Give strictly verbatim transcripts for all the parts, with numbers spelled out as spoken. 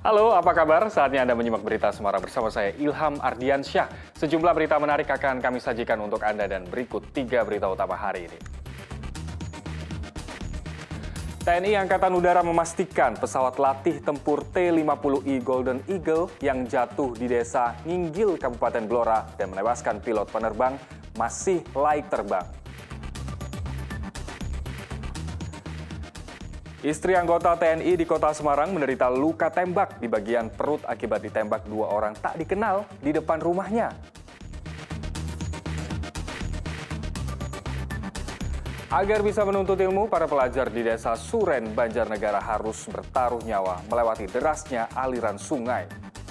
Halo, apa kabar? Saatnya Anda menyimak berita Semarang bersama saya Ilham Ardiansyah. Sejumlah berita menarik akan kami sajikan untuk Anda dan berikut tiga berita utama hari ini. T N I Angkatan Udara memastikan pesawat latih tempur T lima puluh I Golden Eagle yang jatuh di desa Nginggil, Kabupaten Blora dan menewaskan pilot penerbang masih layak terbang. Istri anggota T N I di Kota Semarang menderita luka tembak di bagian perut akibat ditembak dua orang tak dikenal di depan rumahnya. Agar bisa menuntut ilmu, para pelajar di desa Suren, Banjarnegara harus bertaruh nyawa melewati derasnya aliran sungai.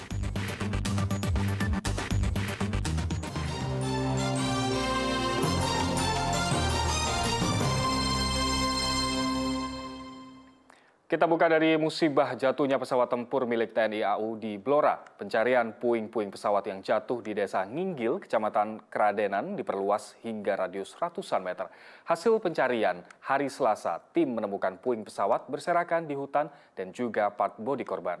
Kita buka dari musibah jatuhnya pesawat tempur milik T N I A U di Blora. Pencarian puing-puing pesawat yang jatuh di desa Nginggil, Kecamatan Kradenan diperluas hingga radius ratusan meter. Hasil pencarian hari Selasa, tim menemukan puing pesawat berserakan di hutan dan juga part bodi korban.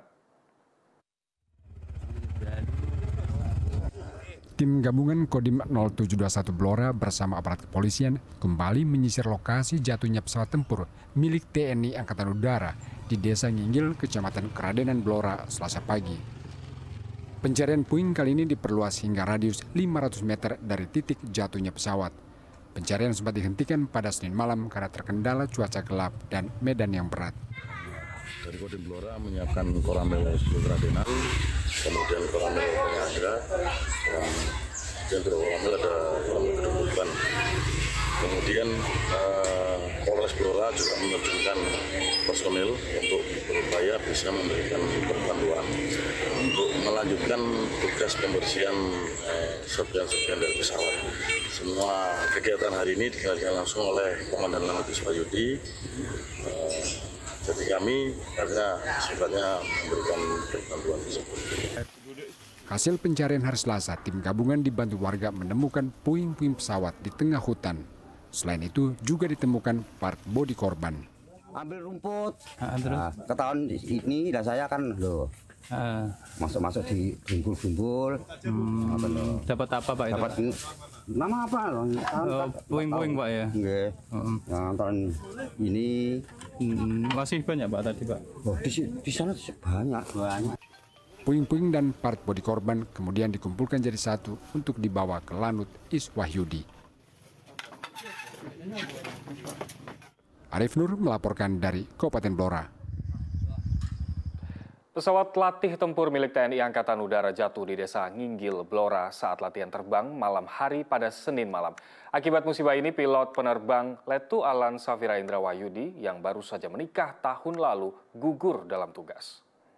Tim gabungan Kodim nol tujuh dua satu Blora bersama aparat kepolisian kembali menyisir lokasi jatuhnya pesawat tempur milik T N I Angkatan Udara di Desa Nginggil, Kecamatan Kradenan, Blora, Selasa pagi. Pencarian puing kali ini diperluas hingga radius lima ratus meter dari titik jatuhnya pesawat. Pencarian sempat dihentikan pada Senin malam karena terkendala cuaca gelap dan medan yang berat. Dari Kodim Blora menyiapkan koramel sepuluh Kradenan, kemudian koramel Penyandra, dan kemudian koramel ada koramel kedudukan. Kemudian eh, Polres Blora juga menerjunkan personil untuk berupaya bisa memberikan bantuan untuk melanjutkan tugas pembersihan eh, serpihan-serpihan dari pesawat. Semua kegiatan hari ini dikendalikan langsung oleh Komandan Lanut Iswahyudi. Eh, Jadi kami karena sifatnya memberikan bantuan tersebut. Hasil pencarian hari Selasa, tim gabungan dibantu warga menemukan puing-puing pesawat di tengah hutan. Selain itu juga ditemukan part bodi korban. Ambil rumput, ah, nah, ketahuan ini dan saya kan loh ah. masuk-masuk di bumbul-bumbul. Hmm, dapat apa Pak itu? Dapat nama apa loh? Oh, puing-puing Pak ya? Iya. Hmm. Yang tahun ini hmm, masih banyak Pak tadi Pak? oh, di, di sana banyak banyak. Puing-puing dan part bodi korban kemudian dikumpulkan jadi satu untuk dibawa ke Lanut Iswahyudi. Arif Nur melaporkan dari Kabupaten Blora. Pesawat latih tempur milik T N I Angkatan Udara jatuh di desa Nginggil, Blora saat latihan terbang malam hari pada Senin malam. Akibat musibah ini, pilot penerbang Letu Alan Safira Indra Wahyudi yang baru saja menikah tahun lalu gugur dalam tugas.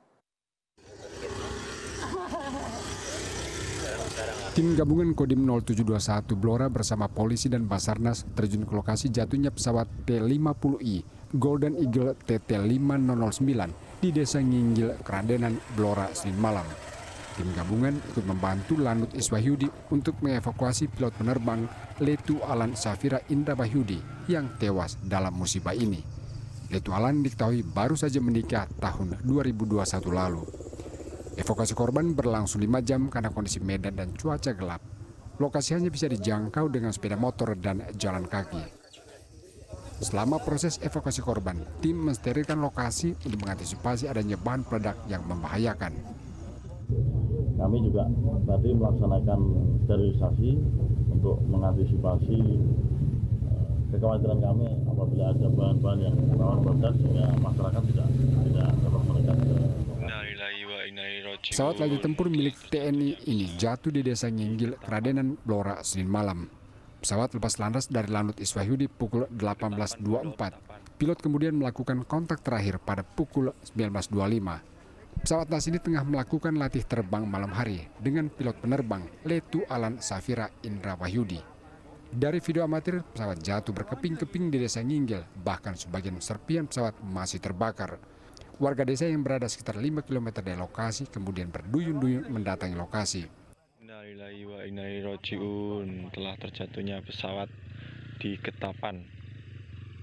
Tim gabungan Kodim nol tujuh dua satu Blora bersama polisi dan Basarnas terjun ke lokasi jatuhnya pesawat T lima puluh I Golden Eagle T T lima nol nol sembilan di Desa Nginggil, Kradenan, Blora, Senin malam. Tim gabungan ikut membantu Lanut Iswahyudi untuk mengevakuasi pilot penerbang Letu Alan Safira Indra Wahyudi yang tewas dalam musibah ini. Letu Alan diketahui baru saja menikah tahun dua ribu dua puluh satu lalu. Evakuasi korban berlangsung lima jam karena kondisi medan dan cuaca gelap. Lokasi hanya bisa dijangkau dengan sepeda motor dan jalan kaki. Selama proses evakuasi korban, tim mensterilkan lokasi untuk mengantisipasi adanya bahan peledak yang membahayakan. Kami juga tadi melaksanakan sterilisasi untuk mengantisipasi uh, kekhawatiran kami apabila ada bahan-bahan yang rawan peledak sehingga masyarakat tidak tidak dapat mendekat ke. Pesawat latih tempur milik T N I ini jatuh di Desa Nginggil, Kradenan, Blora, Senin malam. Pesawat lepas landas dari Lanut Iswahyudi pukul delapan belas dua puluh empat. Pilot kemudian melakukan kontak terakhir pada pukul sembilan belas dua puluh lima. Pesawat nas ini tengah melakukan latih terbang malam hari dengan pilot penerbang Letu Alan Safira Indra Wahyudi. Dari video amatir, pesawat jatuh berkeping-keping di Desa Nginggil, bahkan sebagian serpihan pesawat masih terbakar. Warga desa yang berada sekitar lima kilometer dari lokasi kemudian berduyun-duyun mendatangi lokasi. Innalillahi wa inna ilaihi raji'un. Telah terjatuhnya pesawat di Ketapan.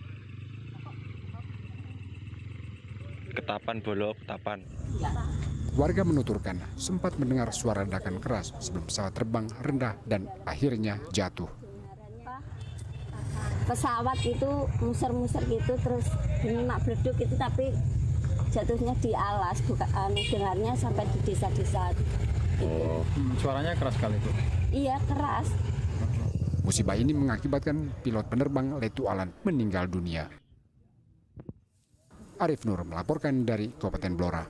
Ketapan Bolok, Ketapan. Warga menuturkan sempat mendengar suara ledakan keras sebelum pesawat terbang rendah dan akhirnya jatuh. Pesawat itu muser-muser gitu terus nak beleduk itu, tapi jatuhnya di alas, bukan dengarnya sampai di desa-desa. Oh. Hmm, suaranya keras sekali itu. Iya, keras. Musibah ini mengakibatkan pilot penerbang Letu Alan meninggal dunia. Arif Nur melaporkan dari Kabupaten Blora.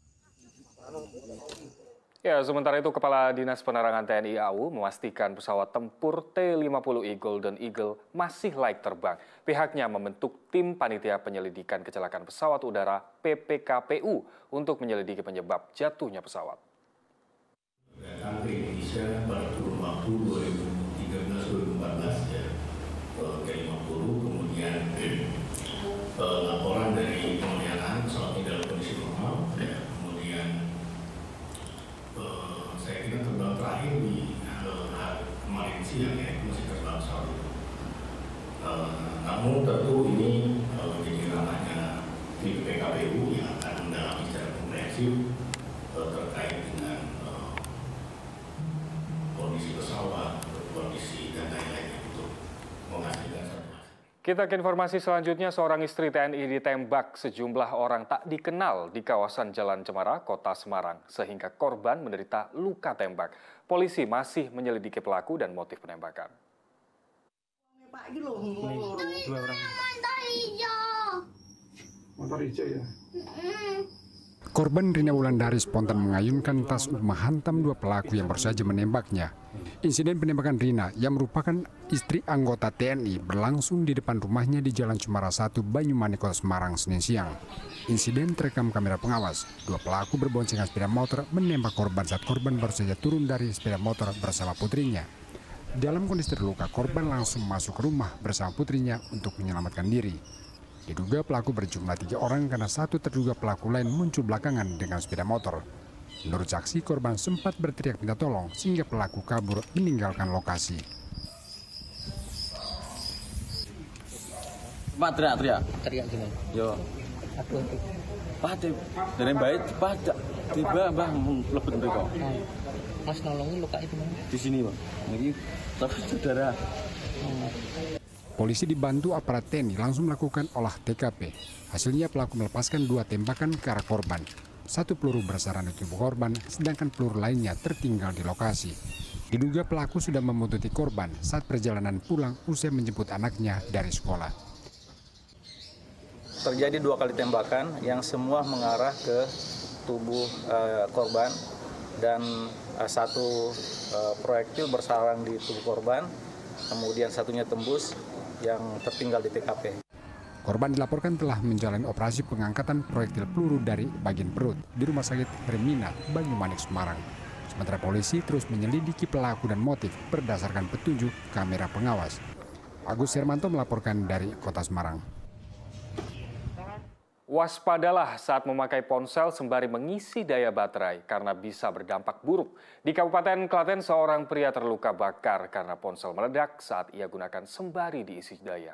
Ya, sementara itu Kepala Dinas Penerangan T N I A U memastikan pesawat tempur T lima puluh I Golden Eagle masih layak terbang. Pihaknya membentuk tim panitia penyelidikan kecelakaan pesawat udara P P K P U untuk menyelidiki penyebab jatuhnya pesawat. Datang ke Indonesia pada kurun waktu dua ribu tiga belas dua ribu empat belas ya, T lima puluh, kemudian eh, laporan dari pemeliharaan pesawat dalam kondisi normal, ya. Kemudian eh, saya kira terbang terakhir di eh, kemarin siang ya, itu masih terbang pesawat itu. Eh, namun tentu ini eh, menjadi ranahnya P P K P U yang akan mendalami secara komprehensif eh, terkait dengan kondisi pesawat, kondisi dan lain-lainnya untuk memastikan satu. Kita ke informasi selanjutnya, seorang istri T N I ditembak sejumlah orang tak dikenal di kawasan Jalan Cemara, Kota Semarang, sehingga korban menderita luka tembak. Polisi masih menyelidiki pelaku dan motif penembakan. Motor hijau ya. Korban Rina Wulandari spontan mengayunkan tas untuk menghantam dua pelaku yang baru saja menembaknya. Insiden penembakan Rina yang merupakan istri anggota T N I berlangsung di depan rumahnya di Jalan Cemara satu, Banyumanik, Kota Semarang, Senin siang. Insiden terekam kamera pengawas. Dua pelaku berboncengan sepeda motor menembak korban saat korban baru saja turun dari sepeda motor bersama putrinya. Dalam kondisi terluka, korban langsung masuk ke rumah bersama putrinya untuk menyelamatkan diri. Diduga pelaku berjumlah tiga orang karena satu terduga pelaku lain muncul belakangan dengan sepeda motor. Menurut saksi, korban sempat berteriak minta tolong sehingga pelaku kabur meninggalkan lokasi. Pak teriak-teriak. Teriak gimana? Yo. Aduh. Pak dari baik pada tiba Mbah mlebet mriko. Mas nolongin luka itu mana? Di sini, Pak. Niki tapi saudara. Hmm. Polisi dibantu aparat T N I langsung melakukan olah T K P. Hasilnya pelaku melepaskan dua tembakan ke arah korban. Satu peluru bersarang di tubuh korban, sedangkan peluru lainnya tertinggal di lokasi. Diduga pelaku sudah membuntuti korban saat perjalanan pulang usai menjemput anaknya dari sekolah. Terjadi dua kali tembakan yang semua mengarah ke tubuh uh, korban dan uh, satu uh, proyektil bersarang di tubuh korban, kemudian satunya tembus yang tertinggal di T K P. Korban dilaporkan telah menjalani operasi pengangkatan proyektil peluru dari bagian perut di Rumah Sakit Hermina, Banyumanik, Semarang. Sementara polisi terus menyelidiki pelaku dan motif berdasarkan petunjuk kamera pengawas. Agus Hermanto melaporkan dari Kota Semarang. Waspadalah saat memakai ponsel sembari mengisi daya baterai karena bisa berdampak buruk. Di Kabupaten Klaten, seorang pria terluka bakar karena ponsel meledak saat ia gunakan sembari diisi daya.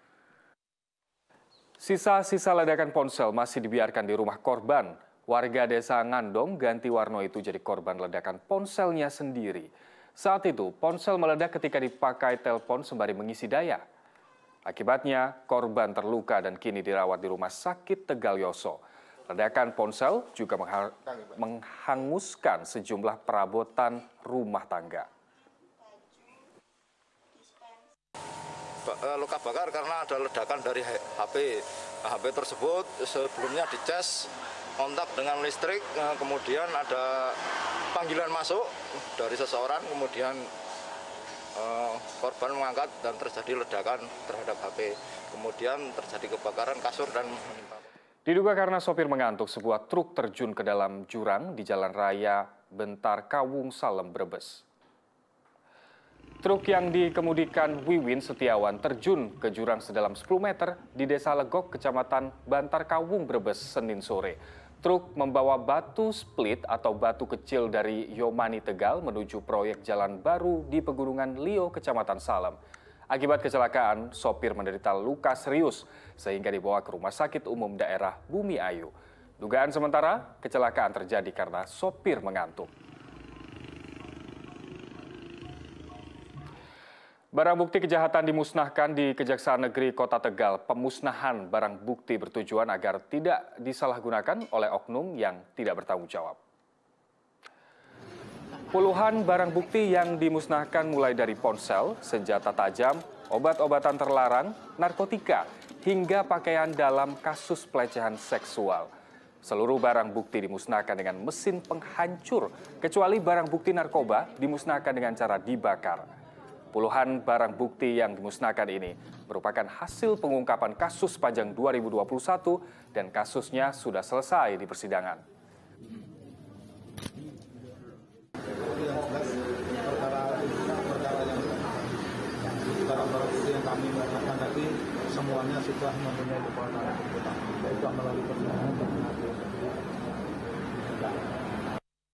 Sisa-sisa ledakan ponsel masih dibiarkan di rumah korban. Warga desa Ngandong, Gantiwarno itu jadi korban ledakan ponselnya sendiri. Saat itu, ponsel meledak ketika dipakai telepon sembari mengisi daya. Akibatnya, korban terluka dan kini dirawat di Rumah Sakit Tegal Yoso. Ledakan ponsel juga menghanguskan sejumlah perabotan rumah tangga. Luka bakar karena ada ledakan dari H P. H P tersebut sebelumnya dicas kontak dengan listrik, kemudian ada panggilan masuk dari seseorang, kemudian Uh, korban mengangkat dan terjadi ledakan terhadap H P. Kemudian terjadi kebakaran kasur dan menimpa. Diduga karena sopir mengantuk, sebuah truk terjun ke dalam jurang di Jalan Raya Bentar Kawung Salem, Brebes. Truk yang dikemudikan Wiwin Setiawan terjun ke jurang sedalam sepuluh meter di Desa Legok, Kecamatan Bantar Kawung, Brebes, Senin sore. Truk membawa batu split atau batu kecil dari Yomani, Tegal menuju proyek jalan baru di Pegunungan Lio, Kecamatan Salem. Akibat kecelakaan, sopir menderita luka serius sehingga dibawa ke Rumah Sakit Umum Daerah Bumi Ayu. Dugaan sementara, kecelakaan terjadi karena sopir mengantuk. Barang bukti kejahatan dimusnahkan di Kejaksaan Negeri Kota Tegal. Pemusnahan barang bukti bertujuan agar tidak disalahgunakan oleh oknum yang tidak bertanggung jawab. Puluhan barang bukti yang dimusnahkan mulai dari ponsel, senjata tajam, obat-obatan terlarang, narkotika, hingga pakaian dalam kasus pelecehan seksual. Seluruh barang bukti dimusnahkan dengan mesin penghancur, kecuali barang bukti narkoba dimusnahkan dengan cara dibakar. Puluhan barang bukti yang dimusnahkan ini merupakan hasil pengungkapan kasus sepanjang dua ribu dua puluh satu dan kasusnya sudah selesai di persidangan. Barang-barang bukti yang kami musnahkan tadi semuanya sudah mempunyai kekuatan, yaitu melalui persidangan